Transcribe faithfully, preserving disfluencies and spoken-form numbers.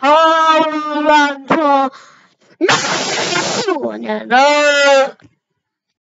好乱错，那是我念的。